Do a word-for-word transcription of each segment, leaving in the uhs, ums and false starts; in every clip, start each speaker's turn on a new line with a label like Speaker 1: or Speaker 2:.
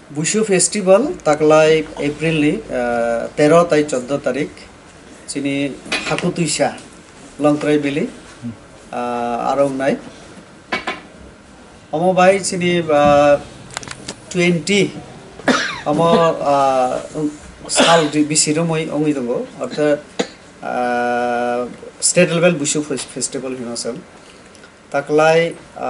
Speaker 1: Buisu Festival taklay April ni তেরো তাই চোদ্দ তারিখ চিনি হাকুতুইসা লংত্রাই বিলি আরং নাই অমো বাই চিনি টুয়েন্টি অমো সাল বিসিরো মই অঙ্গি দঙ্গ অর্থাৎ স্টেট লেভেল বুইসু ফেস্টিভ্যাল হিনসেল তাকলাই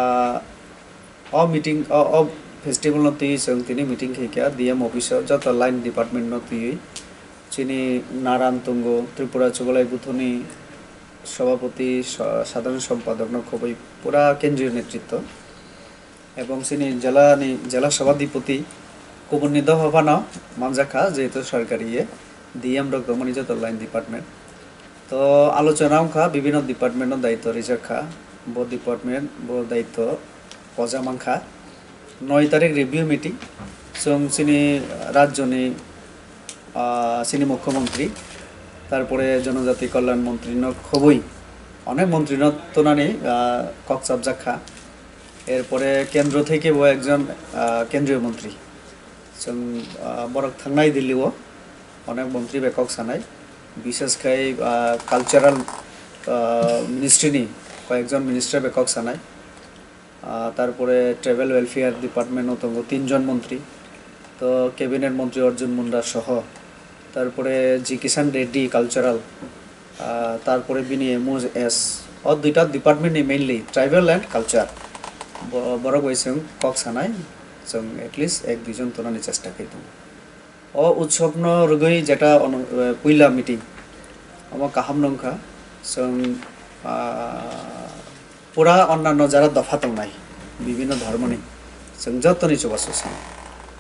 Speaker 1: অ মিটিং অ ফেস্টিভ্যাল ন তুই जों তিনি মিটিং খেইকা ডিএম অফিসার যত লাইন ডিপার্টমেন্ট ন তুই চিনি নারায়ণ তুঙ্গ ত্রিপুরা চুগলাই বুথনি সভাপতি সাধারণ সম্পাদক ন খুবই পুরা কেন্দ্রীয় নেতৃত্ব এবং চিনি জেলা জেলা সভাধিপতি কুবুন্নি দহভানা মানজাখা যেহেতু সরকারি ডিএম ডক্টর মনি যত লাইন ডিপার্টমেন্ট তো আলোচনা খা বিভিন্ন ডিপার্টমেন্ট দায়িত্ব রিজাখা ব ডিপার্টমেন্ট ব দায়িত্ব পজামাংখা নয় তারিখ রিভিউ মিটিং जों চিনি রাজ্যনি চিনি মুখ্যমন্ত্রী তারপরে জনজাতি কল্যাণ মন্ত্রী ন খুবই অনেক মন্ত্রী ন তোনানি কক্সাব জাখা এরপরে কেন্দ্র থেকে ও একজন কেন্দ্রীয় মন্ত্রী जों বরক থাংনাই দিল্লিও অনেক মন্ত্রী বেকক সানাই বিশেষ করে কালচারাল মিনিস্ট্রিনি কয়েকজন মিনিস্টার বেকক সানাই তারপরে ট্রাভেল ওয়েলফেয়ার ডিপার্টমেন্ট তঙ্গ তিনজন মন্ত্রী তো ক্যাবিনেট মন্ত্রী অর্জুন মুন্ডা সহ তারপরে জি কিষান রেড্ডি কালচারাল তারপরে বিনি এমওজ এস ও দুইটা department mainly tribal and culture বড় বয়সে কক সানাই जों এটলিস্ট এক দুইজন তোনানি চেষ্টা খাইতাম ও উৎসব ন রগই যেটা পয়লা মিটিং আমা কাহাম নংখা जों পুরা অন্যান্য যারা দফা তো নাই বিভিন্ন ধর্ম নেই जों যতনি চবাসো